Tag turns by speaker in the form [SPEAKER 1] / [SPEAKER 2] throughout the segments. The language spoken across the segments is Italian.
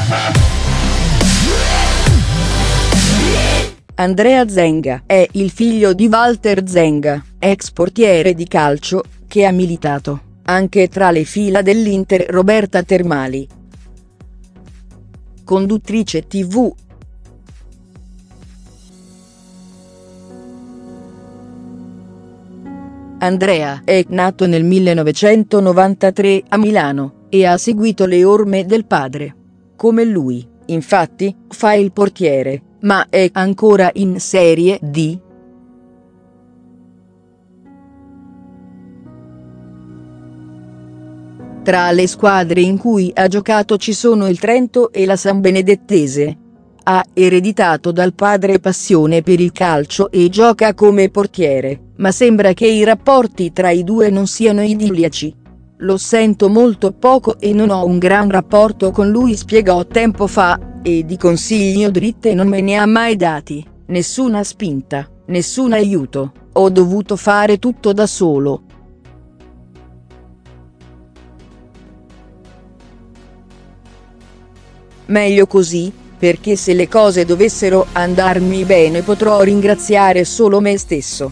[SPEAKER 1] Andrea Zenga è il figlio di Walter Zenga, ex portiere di calcio, che ha militato anche tra le fila dell'Inter Roberta Termali, conduttrice TV. Andrea è nato nel 1993 a Milano, e ha seguito le orme del padre. Come lui, infatti, fa il portiere, ma è ancora in Serie D. Tra le squadre in cui ha giocato ci sono il Trento e la Sambenedettese. Ha ereditato dal padre passione per il calcio e gioca come portiere, ma sembra che i rapporti tra i due non siano idilliaci. Lo sento molto poco e non ho un gran rapporto con lui, spiegò tempo fa, e di consigli o dritte non me ne ha mai dati, nessuna spinta, nessun aiuto, ho dovuto fare tutto da solo. Meglio così, perché se le cose dovessero andarmi bene potrò ringraziare solo me stesso.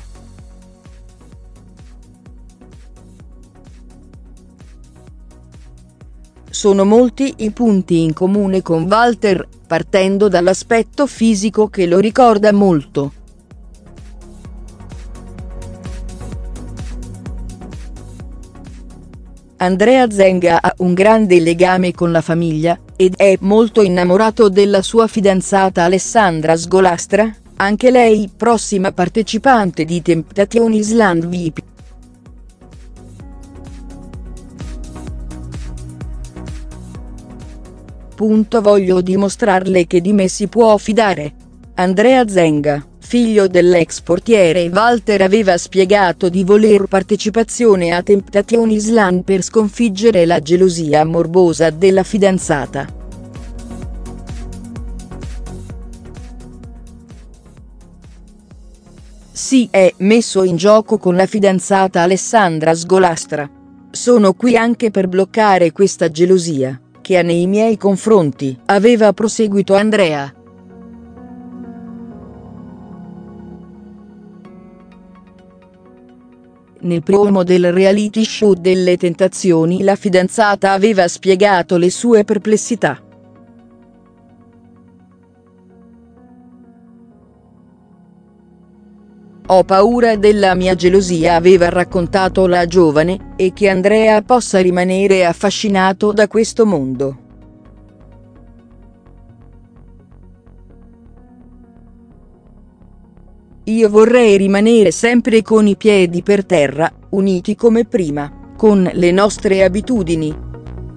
[SPEAKER 1] Sono molti i punti in comune con Walter, partendo dall'aspetto fisico che lo ricorda molto. Andrea Zenga ha un grande legame con la famiglia, ed è molto innamorato della sua fidanzata Alessandra Sgolastra, anche lei prossima partecipante di Temptation Island VIP. Voglio dimostrarle che di me si può fidare. Andrea Zenga, figlio dell'ex portiere Walter, aveva spiegato di voler partecipazione a Temptation Island per sconfiggere la gelosia morbosa della fidanzata. Si è messo in gioco con la fidanzata Alessandra Sgolastra. Sono qui anche per bloccare questa gelosia che ha nei miei confronti, aveva proseguito Andrea. Nel promo del reality show delle tentazioni la fidanzata aveva spiegato le sue perplessità. Ho paura della mia gelosia, aveva raccontato la giovane, e che Andrea possa rimanere affascinato da questo mondo. Io vorrei rimanere sempre con i piedi per terra, uniti come prima, con le nostre abitudini.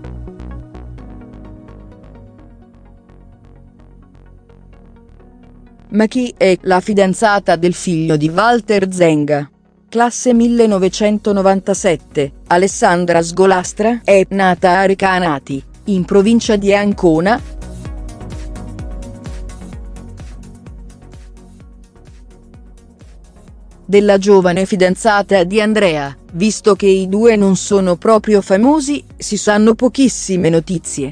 [SPEAKER 1] Ma chi è la fidanzata del figlio di Walter Zenga? Classe 1997, Alessandra Sgolastra è nata a Recanati, in provincia di Ancona. Della giovane fidanzata di Andrea, visto che i due non sono proprio famosi, si sanno pochissime notizie.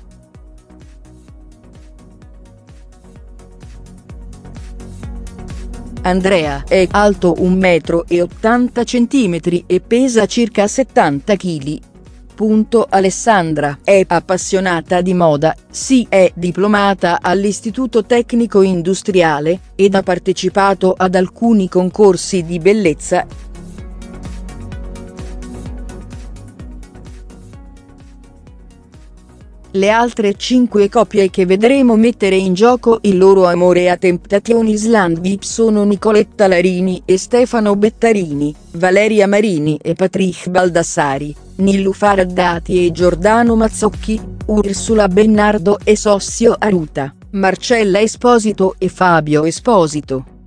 [SPEAKER 1] Andrea è alto 1,80 m e pesa circa 70 kg. Alessandra è appassionata di moda, si è diplomata all'Istituto Tecnico Industriale, ed ha partecipato ad alcuni concorsi di bellezza. Le altre 5 coppie che vedremo mettere in gioco il loro amore a Temptation Island VIP sono Nicoletta Larini e Stefano Bettarini, Valeria Marini e Patrick Baldassari, Nilufar Haddadi e Giordano Mazzocchi, Ursula Bennardo e Sossio Aruta, Marcella Esposito e Fabio Esposito.